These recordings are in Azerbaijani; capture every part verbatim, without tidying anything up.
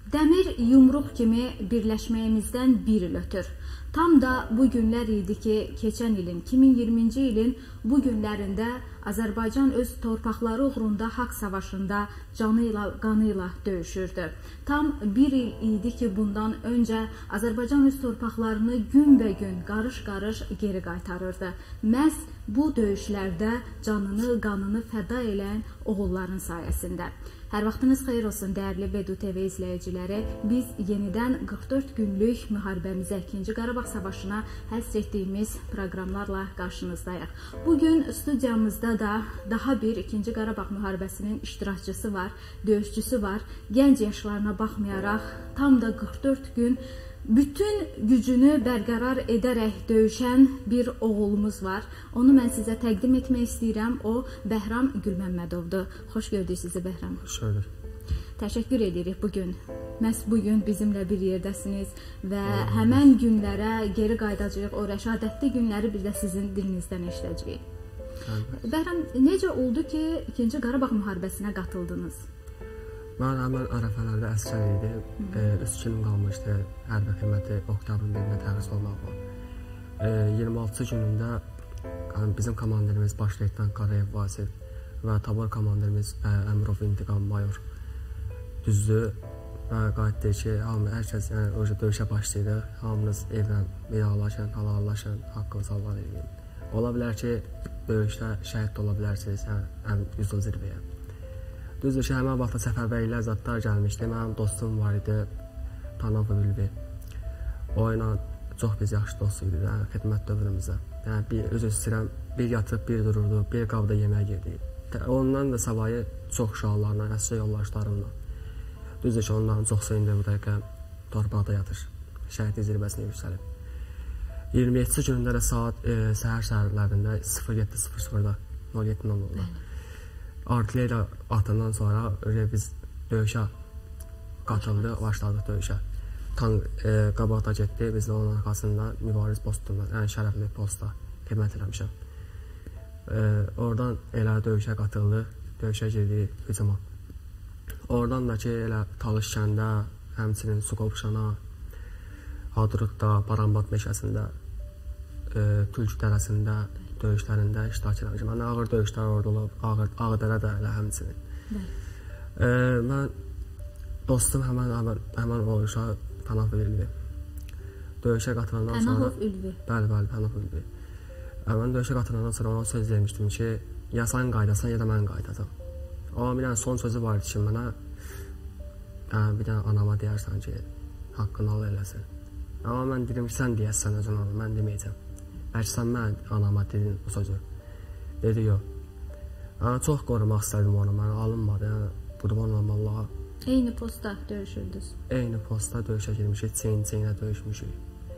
Dəmir yumruq kimi birləşməyimizdən bir il ötür. Tam da bu günlər idi ki, keçən ilin, iki min iyirminci ilin bu günlərində Azərbaycan öz torpaqları uğrunda haqq savaşında canıyla, qanıyla döyüşürdü. Tam bir il idi ki, bundan öncə Azərbaycan öz torpaqlarını günbəgün, qarış-qarış geri qaytarırdı. Məhz bu döyüşlərdə canını, qanını fəda edən oğulların sayəsində. Hər vaxtınız xeyir olsun, dəyərli Bedu T V izləyiciləri. Biz yenidən qırx dörd günlük müharibəmizə, ikinci Qarabağ savaşına həsr etdiyimiz proqramlarla qarşınızdayıq. Bugün studiyamızda da daha bir ikinci Qarabağ müharibəsinin iştirakçısı var, döyüşçüsü var. Gənc yaşlarına baxmayaraq tam da qırx dörd gün bütün gücünü bərqərar edərək döyüşən bir oğulumuz var. Onu mən sizə təqdim etmək istəyirəm. O, Bəhram Gülməmmədovdur. Xoş gördük sizi, Bəhram. Xoş gördük. Təşəkkür edirik bugün. Məhz bugün bizimlə bir yerdəsiniz və həmən günlərə geri qayıdacağıq. O rəşadətli günləri bir də sizin dilinizdən eşidəcəyik. Bəhram, necə oldu ki, ikinci Qarabağ müharibəsinə qatıldınız? Mən həmən ərəfələrdə əsgər idi. Üç günüm qalmışdı. Hərbi xidməti oktyabrın birində tərəs olmaq var. iyirmi altıncı günündə bizim komandirimiz baş leytenant Qarayev Vasif və tabor komandirimiz Əmirov İntiqam Mayor düzdür və qayıtdı ki, hər kəs döyüşə başlaydı. Hamınız evdən vidalaşın, halallaşın, haqqınızı halal edin. Ola bilər ki, döyüşdə şəhid ola bilərsiniz, yüz il zirvəyə. Düzdür ki, həmən vaxtda Səfərbəylə zətlər gəlmişdi. Mənim dostum var idi, Tanavı Ülvi. O ilə çox biz yaxşı dost idik, yəni, xidmət dövrümüzə. Yəni, bir, özü istəyirəm, bir yatıb, bir dururdu, bir qabda yemək yedik. Ondan da savayı çox uşaqlarla, əsgər yoldaşlarımla. Düzdür ki, onların çox sevindir bu dəqiqə torpaqda yatır, şəhidlik zirvəsinə yüksəlib. iyirmi yeddinci günündə də saat e, səhər səhərlərində sıfır yeddi sıfır sıfırda nol yeddi nol nolda artilleriya atından sonra biz döyüşə qatıldı, başladıq döyüşə. Tank e, qabaqda getdi, biz də onun arxasında mübariz postunda, yəni şərəfli postda xidmət eləmişəm. E, oradan elə döyüşə qatıldı, döyüşə girdi hücuma. Oradan da ki, elə Talış kəndə, həmçinin Suqovşana, Hadrutda, Baranbat meşəsində, e, Tülk dərəsində, döyüşlərində iştirak eləmişəm. Mən ağır döyüşlər orada olub, ağır, Ağdərə də elə həmçinin. E, mən dostum həmən, həmən, həmən o uşaq Pənah Ülvi. Döyüşə qatılandan sonra... Pənah Ülvi? Bəli, bəli, Pənah Ülvi. Mən döyüşə qatılandan sonra ona söz vermişdim ki, ya sən qaydasan, ya da mən qaydacam. Amma bir dənə son sözü var idi ki, mənə yəni, bir dənə anama deyərsən ki, haqqını al eləsin. Amma mən dedim ki, sən deyəsən özün onu, mən deməyəcəm. Bəlkə sən mən anama dedin o sözü. Dedi, yox. Yəni, çox qorumaq istədim onu, mən alınmadı. Yəni, qurban olum Allaha. Eyni postda döyüşürdünüz? Eyni postda döyüşə girmişik, çeyin-çeyinə döyüşmüşük.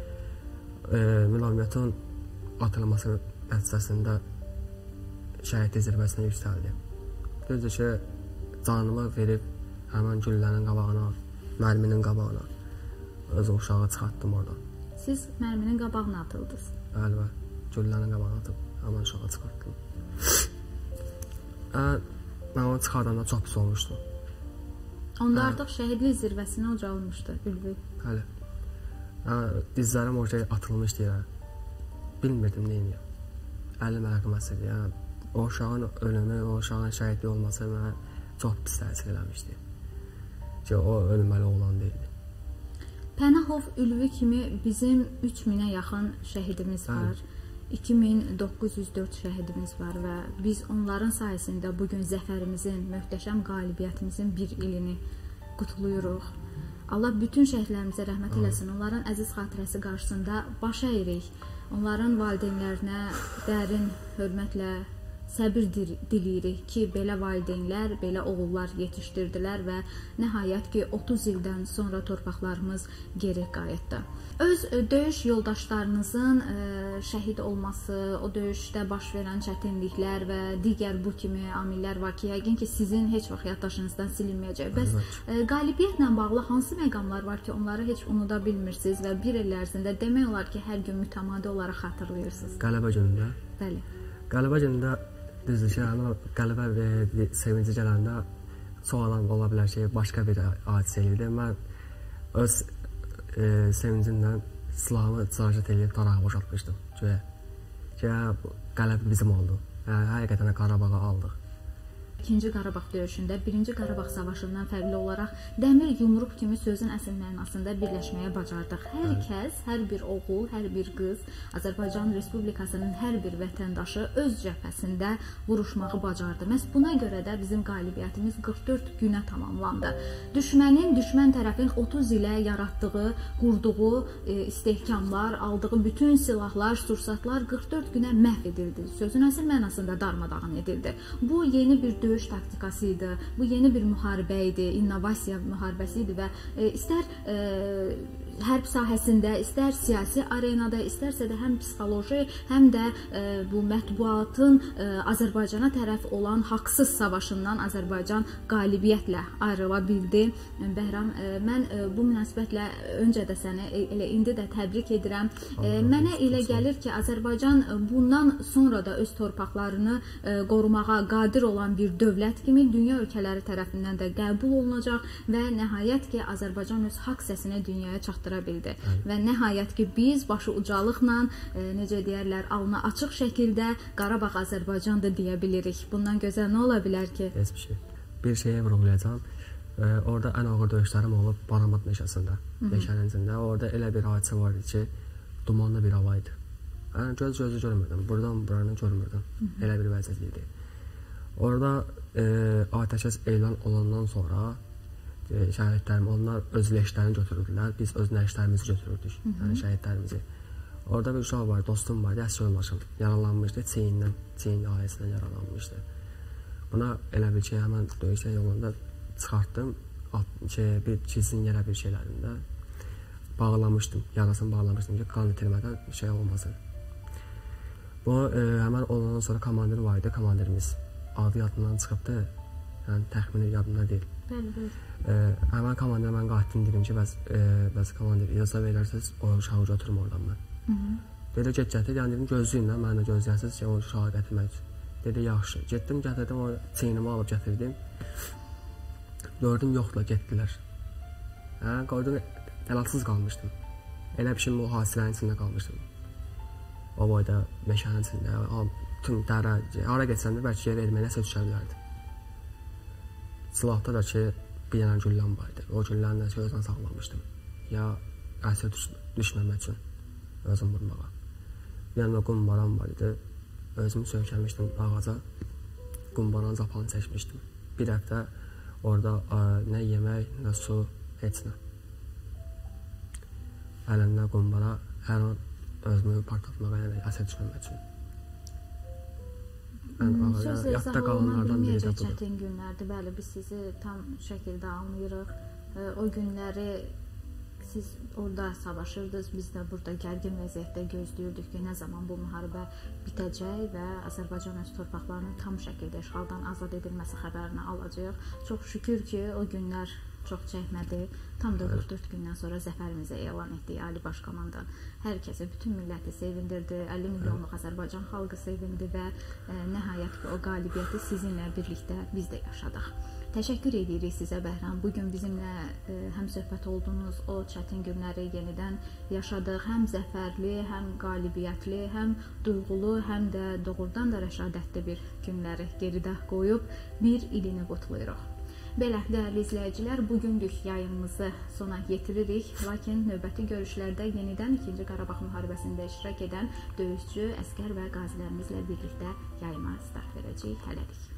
E, Münavimiyyətin atılması nəticəsində şəhidlik zirvəsinə yüksəldi. Düzdür ki, canımı verib həmən güllənin qabağına, mərminin qabağına öz uşağı çıxartdım oradan. Siz mərminin qabağına atıldınız? Bəli, bəli. Güllənin qabağına atıb həmən uşağı çıxartdım. Mən onu çıxardanda çox pis olmuşdu. Onda artıq şəhidlik zirvəsinə ucalmışdı Ülvi. Bəli. Dizlərim oraya atılmışdı yerə. Bilmirdim neyini. əlli mərəqəm əsirdi. Yəni, o uşağın ölümü, o uşağın şəhidliyi olması mənə çox pis təsir eləmişdi. Ki, o ölməli oğlan deyildi. Pənahov Ülvi kimi bizim üç minə yaxın şəhidimiz var. iki min doqquz yüz dörd şəhidimiz var və biz onların sayəsində bugün zəfərimizin, möhtəşəm qalibiyyətimizin bir ilini qutlayırıq. Allah bütün şəhidlərimizə rəhmət eləsin. Onların əziz xatirəsi qarşısında baş əyirik. Onların valideynlərinə dərin hörmətlə səbir diləyirik ki, belə valideynlər, belə oğullar yetişdirdilər və nəhayət ki, otuz ildən sonra torpaqlarımız geri qayıtdı. Öz döyüş yoldaşlarınızın şəhid olması, o döyüşdə baş verən çətinliklər və digər bu kimi amillər var ki, yəqin ki, sizin heç vaxt yaddaşınızdan silinməyəcək. Bəs qalibiyyətlə bağlı hansı məqamlar var ki, onları heç unuda bilmirsiniz və bir il ərzində demək olar ki, hər gün mütəmadi olaraq xatırlayırsınız? Qələbə günündə? Bəli. Qələbə günündə düzdür ki, qələbə və sevinci gələndə çox adam ola bilər ki, başqa bir hadisə idi. Mən öz e, sevincindən silahımı icazət edib Tarağı boşaltmışdım. Göyə. Göyə qələbə bizim oldu. Yəni, həqiqətən də Qarabağı aldıq. İkinci Qarabağ döyüşündə Birinci Qarabağ savaşından fərqli olaraq dəmir yumruq kimi sözün əsl mənasında birləşməyə bacardıq. Hər kəs, hər bir oğul, hər bir qız, Azərbaycan Respublikasının hər bir vətəndaşı öz cəbhəsində vuruşmağı bacardı. Məhz buna görə də bizim qalibiyyətimiz qırx dörd günə tamamlandı. Düşmənin, düşmən tərəfin otuz ilə yaratdığı, qurduğu e, istehkamlar, aldığı bütün silahlar, sursatlar qırx dörd günə məhv edildi. Sözün əsl mənasında darmadağın edildi. Bu yeni bir döyüş taktikası idi. Bu yeni bir müharibə idi, innovasiya müharibəsi idi və e, istər e, hərb sahəsində, istər siyasi arenada, istərsə də həm psixoloji, həm də e, bu mətbuatın e, Azərbaycana tərəf olan haqsız savaşından Azərbaycan qalibiyyətlə ayrıla bildi. Bəhram, e, mən e, bu münasibətlə öncə də səni e, elə indi də təbrik edirəm. E, mənə elə gəlir ki, Azərbaycan bundan sonra da öz torpaqlarını e, qorumağa qadir olan bir dövlət kimi dünya ölkələri tərəfindən də qəbul olunacaq və nəhayət ki, Azərbaycan öz haqq səsini dünyaya çatdıra bildi. Hı. Və nəhayət ki, biz başı ucalıqla, e, necə deyərlər, alnı açıq şəkildə Qarabağ Azərbaycandır deyə bilirik. Bundan gözəl nə ola bilər ki? Heç bir şey. Bir şeyə vurğulayacağam. E, orada ən ağır döyüşlərim olub Baramat meşəsində, meşənin içində. Orada elə bir hadisə vardı ki, dumanlı bir hava idi. Yəni, göz gözü görmürdüm. Buradan buranı görmürdüm. Hı -hı. Elə bir vəziyyət idi. Orada e, atəşkəs elan olandan sonra e, şəhidlərim, onlar öz leşlərini götürürdülər, biz öz nəşlərimizi götürürdük, Hı -hı. yəni şəhidlərimizi. Orada bir uşaq var, dostum var, əsgər olmuşum, yaralanmışdı, çiynindən, çiyin ailəsindən yaralanmışdı. Buna elə bir şey, həmən döyüşə yolunda çıxartdım, şey, bir çizsin yerə bir şeylərində bağlamışdım, yarasını bağlamışdım ki, qan itirmədən şey olmasın. Bu, e, həmən olandan sonra komandir var idi, komandirimiz. Adı yadından çıxıbdı, yəni təxmini yadımda deyil. Bəli, bəli. E, həmən komandirə mən qatilini dedim ki, bəs, e, bəs komandir, icazə verirsiniz, o uşağı götürüm oradan mən. Hı -hı. Dedi, get gətir, yəni dedim, gözləyin də, mən də gözləyirsiniz ki, o uşağı gətirmək üçün. Dedi, yaxşı. Getdim, gətirdim, o çiynimi alıb gətirdim. Gördüm, yoxdurlar, getdilər. Hə, qoydum, əlatsız qalmışdım. Elə bir şey o hadisələrin içində qalmışdım. O boyda, meşənin içində, tüm dərə, hara geçsəndə bəlkə yerə erməni nəsə düşə bilərdi. Silahda da ki, bir dənə gülləm var idi. O gülləni də gözdən saxlamışdım. Ya əsir düş düşməmək üçün özüm vurmağa. Bir dənə qumbaram var idi. Özümü söykəmişdim ağaca. Qumbaranın zapanı çəkmişdim. Bir həftə orada ə, nə yemək, nə su, heç nə. Əlimdə qumbara hər an özümü partlatmağa, yəni əsir düşməmək üçün. Sözlə izah olunan bilməyəcək çətin günlərdir. Bəli, biz sizi tam şəkildə anlayırıq. O günləri siz orada savaşırdınız, biz də burada gərgin vəziyyətdə gözləyirdik ki, nə zaman bu müharibə bitəcək və Azərbaycan öz torpaqlarını tam şəkildə işğaldan azad edilməsi xəbərini alacaq. Çox şükür ki, o günlər çox çəkmədi. Tam da qırx dörd gündən sonra zəfərimizi elan etdik Ali Baş Komandan. Hər kəsi, bütün milləti sevindirdi. əlli milyonluq Azərbaycan xalqı sevindi və e, nəhayət ki, o qalibiyyəti sizinlə birlikdə biz də yaşadıq. Təşəkkür edirik sizə Bəhram. Bugün bizimlə e, həm söhbət oldunuz, o çətin günləri yenidən yaşadıq. Həm zəfərli, həm qalibiyyətli, həm duyğulu, həm də doğrudan da rəşadətli bir günləri geridə qoyub bir ilini qutlayırıq. Belə, dəyərli izləyicilər, bugünlük yayımımızı sona yetiririk. Lakin növbəti görüşlərdə yenidən ikinci Qarabağ müharibəsində iştirak edən döyüşçü, əskər və qazilərimizlə birlikdə yayıma start verəcəyik. Hələlik.